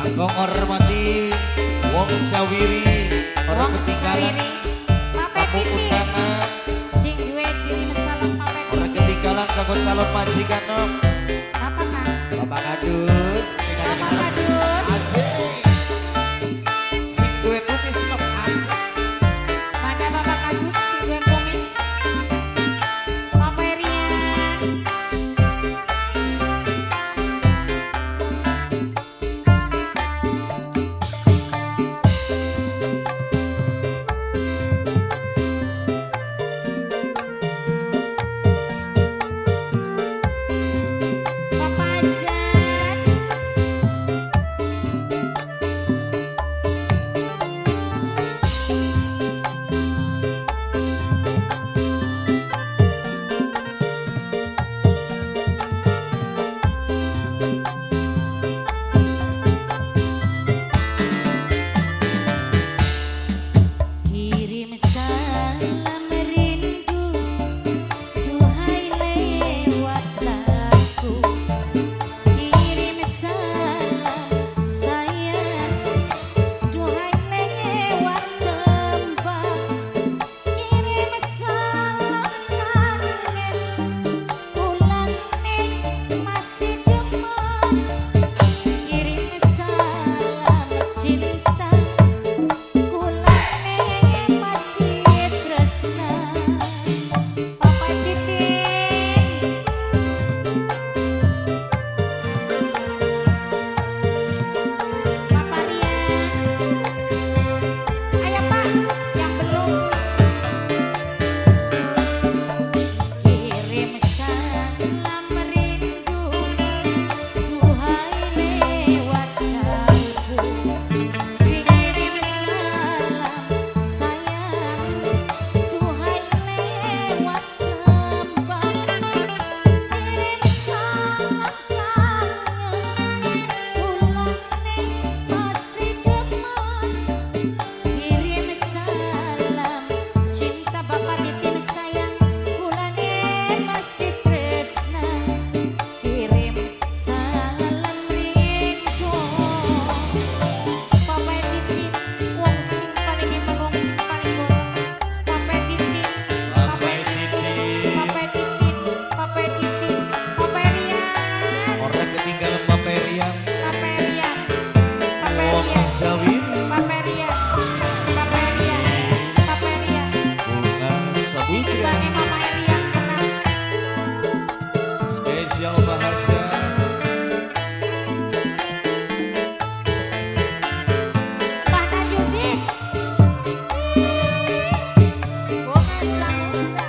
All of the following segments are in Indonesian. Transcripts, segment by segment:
Kanggo ngormati wong Jawiri ora ketinggalan tamu undangan sing duwe kirim salam Papet. ora ketinggalan kanggo calon majikan nom. Siapa Kang? Bapak Kadus Bapak Kadus. asik sing duwe kumis nom asik. Mana Bapak Kadus sing duwe kumis? Bapak Rian. Bapak Jan. Kirim salam rindu, duhai lewat lagu. Kirim salam sayang, duhai lewat tembang. Kirim salam kangen, kulane masih demen. Kirim salam cinta, kulane masih tresna. Papa Titin, Papa Rian, ayo Pak, yang belum. Kirim salam rindu, duhai lewat lagu. Kirim salam sayang, duhai lewat tembang. Kirim salam kangen, kulane masih demen. Kirim salam cinta Bapak Titin sayang, kulane masih tresna. Kirim salam rindu, Bapak Titin wong sing paling emang wong sing paling gorong. Bapak Titin, Bapak Titin Bapak Titin, Bapak Titin, Bapak Rian, ora ketinggalan Bapak Rian Bapak Rian, Bapak wong Rian. Jawiri Bapak Rian, Bapak Rian, Bapak Rian. bunga samudra Bagi Mama Rian kenal. spesial bahagia. Pak Tajudis. Bunga Samudra.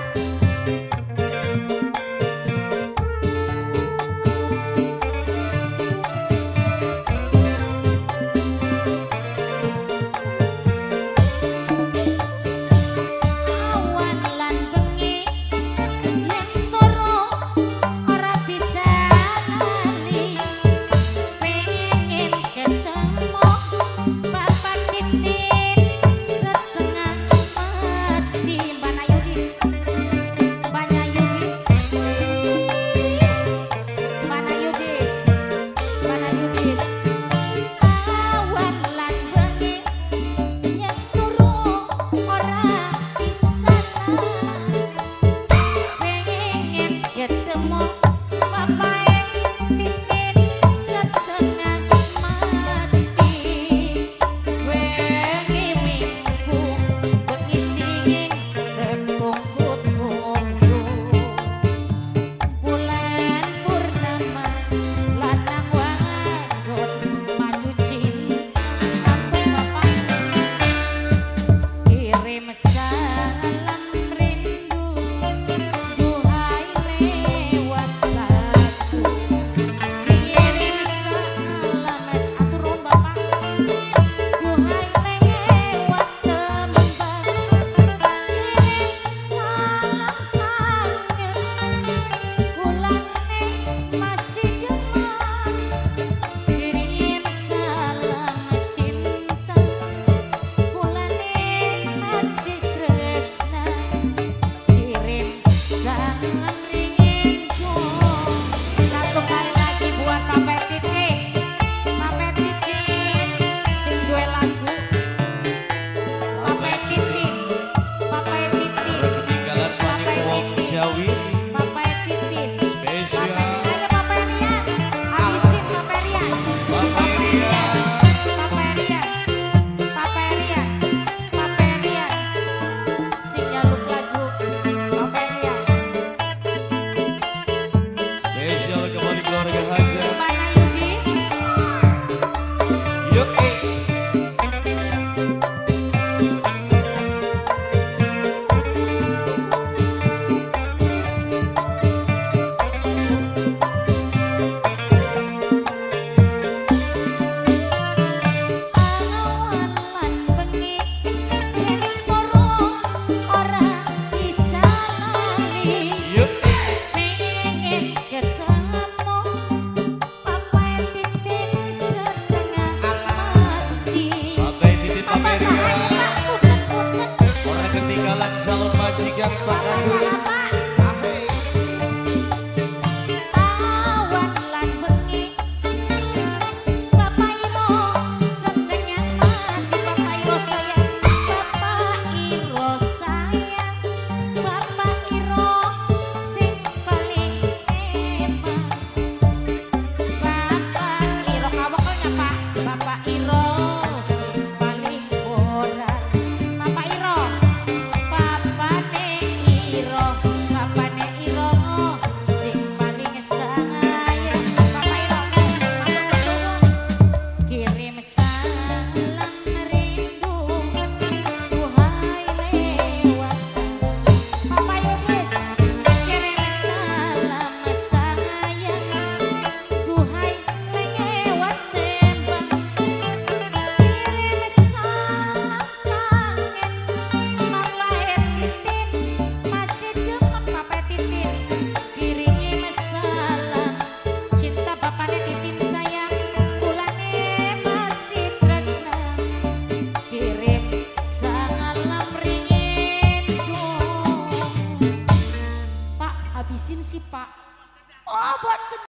sih Pak? Oh buat